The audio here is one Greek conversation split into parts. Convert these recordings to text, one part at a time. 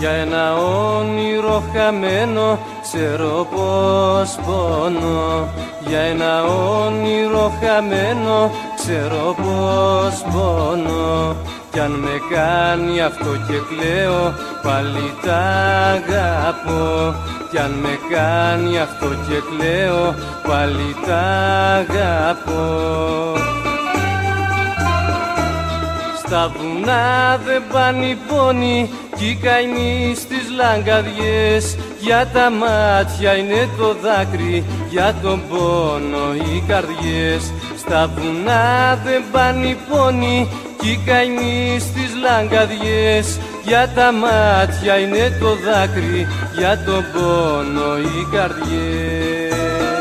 Για ένα όνειρο χαμένο ξέρω πως πονώ. Για ένα όνειρο χαμένο ξέρω πως πονώ. Κι αν με κάνει αυτό και κλαίω πάλι τα αγαπώ. Κι αν με κάνει αυτό και κλαίω πάλι τα αγαπώ. Στα βουνά δεν πάνε οι πόνοι κι οι καημοί στις λαγκαδιές. Για τα μάτια είναι το δάκρυ, για τον πόνο οι καρδιές. Στα βουνά δεν πάνε οι πόνοι κι οι καημοί στις λαγκαδιές. Για τα μάτια είναι το δάκρυ, για τον πόνο οι καρδιές.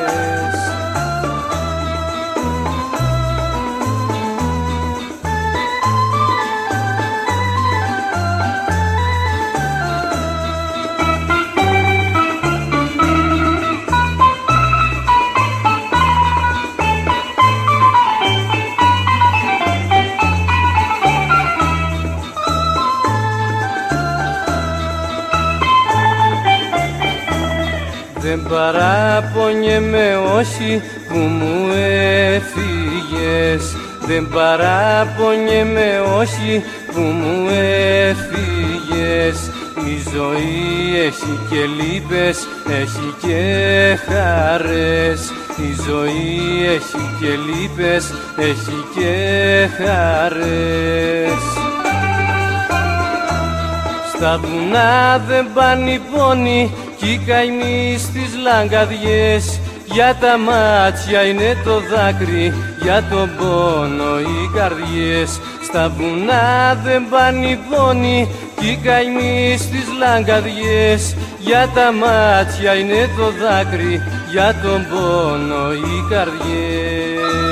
Δεν παραπονιέμαι όχι που μου έφυγες. Δεν παραπονιέμαι όχι που μου έφυγες. Η ζωή έχει και λύπες, έχει και χαρές. Η ζωή έχει και λύπες, έχει και χαρές. Στα βουνά δεν πάνε οι πόνοι κι οι καημοί στις λαγκαδιές. Για τα μάτια είναι το δάκρυ, για τον πόνο οι καρδιές. Στα βουνά δεν πάνε οι πόνοι κι οι καημοί στις λαγκαδιές. Για τα μάτια είναι το δάκρυ, για τον πόνο οι καρδιές.